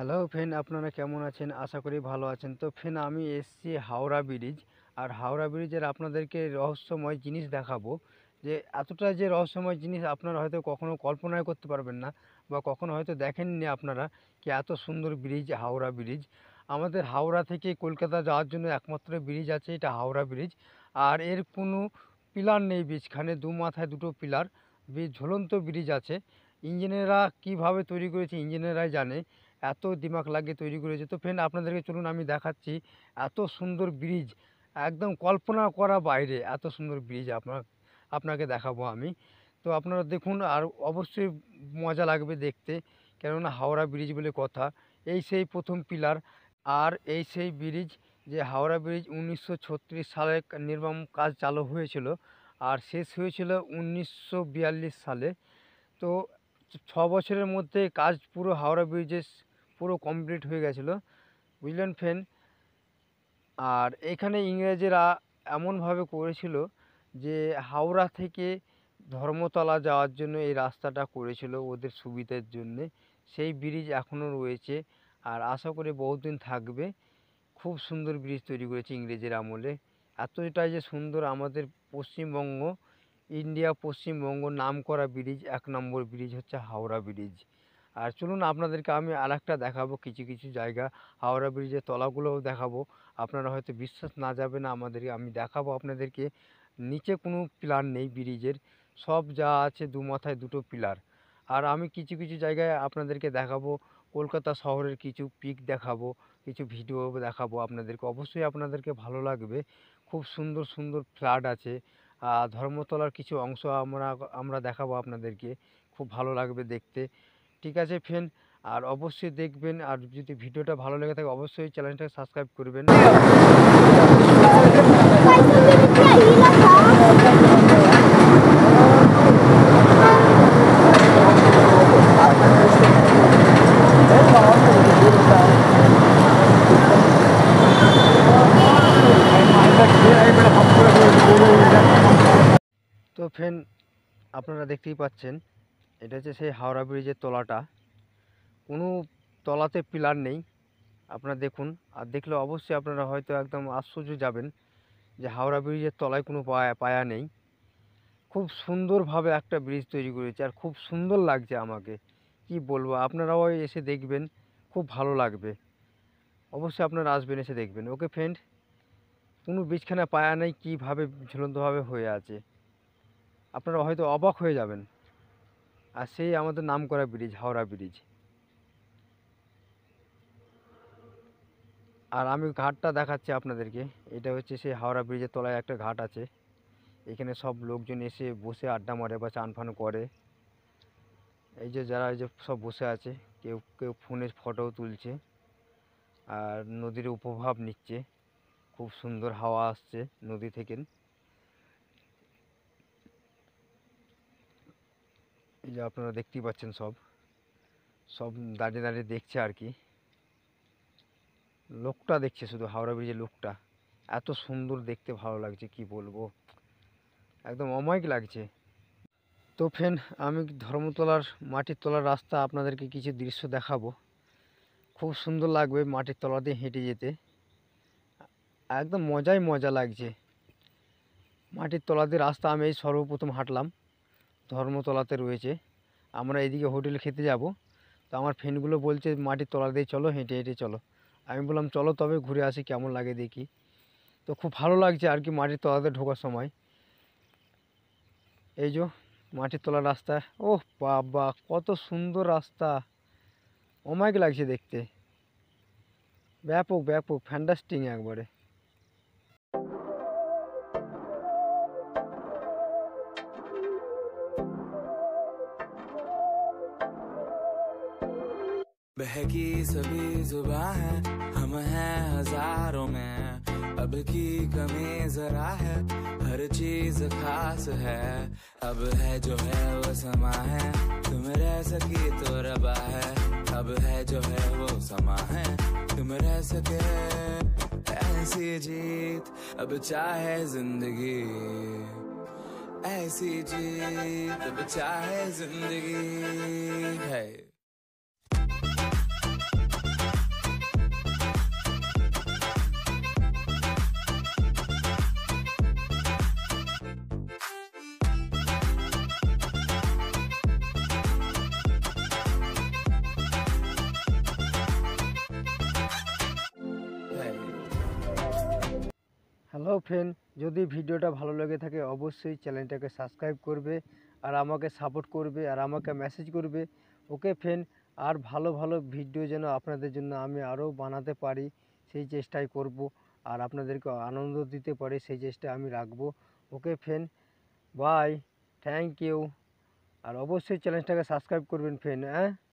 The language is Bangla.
হ্যালো ফ্রেন্ড, আপনারা কেমন আছেন? আশা করি ভালো আছেন। তো ফ্রেন্ড, আমি এসেছি হাওড়া ব্রিজ। আর হাওড়া ব্রিজের আপনাদেরকে রহস্যময় জিনিস দেখাবো। যে এতটা যে রহস্যময় জিনিস আপনারা হয়তো কখনো কল্পনাই করতে পারবেন না, বা কখনো হয়তো দেখেননি আপনারা, কি এত সুন্দর ব্রিজ হাওড়া ব্রিজ। আমাদের হাওড়া থেকে কলকাতা যাওয়ার জন্য একমাত্র ব্রিজ আছে, এটা হাওড়া ব্রিজ। আর এর কোনো পিলার নেই বীজখানে, দু মাথায় দুটো পিলার, ঝুলন্ত ব্রিজ আছে। ইঞ্জিনিয়াররা কীভাবে তৈরি করেছে ইঞ্জিনিয়াররাই জানে, এত দিমাগ লাগিয়ে তৈরি করেছে। তো ফ্রেন্ড, আপনাদেরকে চলুন আমি দেখাচ্ছি এত সুন্দর ব্রিজ, একদম কল্পনা করা বাইরে এত সুন্দর ব্রিজ আপনাকে দেখাবো আমি। তো আপনারা দেখুন, আর অবশ্যই মজা লাগবে দেখতে, কেননা হাওড়া ব্রিজ বলে কথা। এই সেই প্রথম পিলার, আর এই সেই ব্রিজ, যে হাওড়া ব্রিজ 1936 সালে নির্মাণ কাজ চালু হয়েছিল, আর শেষ হয়েছিল 1942 সালে। তো 6 বছরের মধ্যে কাজ পুরো হাওড়া ব্রিজের পুরো কমপ্লিট হয়ে গেছিলো, বুঝলেন ফ্রেন্ড। আর এখানে ইংরেজেরা এমনভাবে করেছিল যে হাওড়া থেকে ধর্মতলা যাওয়ার জন্য এই রাস্তাটা করেছিল ওদের সুবিধার জন্যে। সেই ব্রিজ এখনও রয়েছে, আর আশা করি বহুদিন থাকবে। খুব সুন্দর ব্রিজ তৈরি করেছে ইংরেজের আমলে। এতটাই যে সুন্দর, আমাদের পশ্চিমবঙ্গ, পশ্চিমবঙ্গ নাম করা ব্রিজ, 1 নম্বর ব্রিজ হচ্ছে হাওড়া ব্রিজ। আর চলুন আপনাদেরকে আমি আরেকটা দেখাবো, কিছু কিছু জায়গা হাওড়া ব্রিজের তলাগুলোও দেখাবো। আপনারা হয়তো বিশ্বাস না যাবেন আমি দেখাবো আপনাদেরকে। নিচে কোনো পিলার নেই ব্রিজের, সব যা আছে দু মাথায় দুটো পিলার। আর আমি কিছু কিছু জায়গায় আপনাদেরকে দেখাবো, কলকাতা শহরের কিছু পিক দেখাবো, কিছু ভিডিও দেখাবো আপনাদেরকে, অবশ্যই আপনাদেরকে ভালো লাগবে। খুব সুন্দর সুন্দর ফ্ল্যাট আছে। ধর্মতলার কিছু অংশ আমরা দেখাবো আপনাদেরকে, খুব ভালো লাগবে দেখতে। ঠিক আছে ফ্রেন্ড, আর অবশ্যই দেখবেন। আর যদি ভিডিওটা ভালো লেগে থাকে অবশ্যই চ্যানেলটাকে সাবস্ক্রাইব করবেন। তো ফ্রেন্ড, আপনারা দেখতেই পাচ্ছেন, এটা হচ্ছে সেই হাওড়া ব্রিজের তলাটা। কোনো তলাতে পিলার নেই, আপনারা দেখুন। আর দেখলে অবশ্যই আপনারা হয়তো একদম আশ্চর্য যাবেন যে হাওড়া ব্রিজের তলায় কোনো পায়া নেই। খুব সুন্দরভাবে একটা ব্রিজ তৈরি করেছে, আর খুব সুন্দর লাগছে আমাকে, কি বলবো। আপনারাও এসে দেখবেন, খুব ভালো লাগবে। অবশ্যই আপনারা আসবেন, এসে দেখবেন। ওকে ফ্রেন্ড, কোনো ব্রিজখানে পায়া নেই, কীভাবে ঝুলন্তভাবে হয়ে আছে, আপনারা হয়তো অবাক হয়ে যাবেন। আর সেই আমাদের নাম করা ব্রিজ হাওড়া ব্রিজ। আর আমি ঘাটটা দেখাচ্ছি আপনাদেরকে, এটা হচ্ছে সেই হাওড়া ব্রিজের তলায় একটা ঘাট আছে। এখানে সব লোকজন এসে বসে আড্ডা মারে বা চান ফান করে। এই যে যারা এই যে সব বসে আছে, কেউ কেউ ফোনে ফটো তুলছে, আর নদীর উপভাব নিচ্ছে। খুব সুন্দর হাওয়া আসছে নদী থেকে। এই যে আপনারা দেখতেই পাচ্ছেন, সব সব দাঁড়িয়ে দাঁড়িয়ে দেখছে আর কি। লোকটা দেখছে, শুধু হাওড়া ব্রিজের লোকটা এত সুন্দর দেখতে, ভালো লাগছে, কি বলবো, একদম অমায়িক লাগছে। তো ফ্রেন্ড, আমি ধর্মতলার মাটির তলার রাস্তা আপনাদেরকে কিছু দৃশ্য দেখাবো। খুব সুন্দর লাগবে মাটির তলা দিয়ে হেঁটে যেতে, একদম মজা লাগছে। মাটির তলা দিয়ে রাস্তা আমি এই সর্বপ্রথম হাঁটলাম, ধর্মতলাতে রয়েছে। আমরা এদিকে হোটেল খেতে যাব, তো আমার ফ্রেন্ডগুলো বলছে মাটির তলা দিয়ে চলো, হেঁটে হেঁটে চলো। আমি বললাম চলো তবে ঘুরে আসি, কেমন লাগে দেখি। তো খুব ভালো লাগছে আর কি মাটির তলাতে ঢোকার সময়। এই যে মাটির তলার রাস্তা, ওহ বাবা কত সুন্দর রাস্তা, অমায়িক লাগছে দেখতে, ব্যাপক ফ্যান্টাস্টিং একবারে। बहकी सभी जुबां है, हम हैं हजारों में, अब की कमी जरा है, हर चीज खास है। अब है जो है वो समा है, तुम रह सकी तो रबा है। अब है जो है वो समा है, तुम रह सके ऐसी जीत। अब चाहे जिंदगी ऐसी जीत, अब चाहे जिंदगी है। হ্যালো ফ্রেন্ড, যদি ভিডিওটা ভালো লেগে থাকে অবশ্যই চ্যানেলটাকে সাবস্ক্রাইব করবে আর আমাকে সাপোর্ট করবে আর আমাকে মেসেজ করবে। ওকে ফ্রেন্ড, আর ভালো ভালো ভিডিও যেন আপনাদের জন্য আমি আরও বানাতে পারি সেই চেষ্টাই করব, আর আপনাদেরকে আনন্দ দিতে পারি সেই চেষ্টা আমি রাখবো। Okay friend, bye, thank you. আর অবশ্যই চ্যানেলটাকে সাবস্ক্রাইব করবেন ফ্রেন্ড, হ্যাঁ।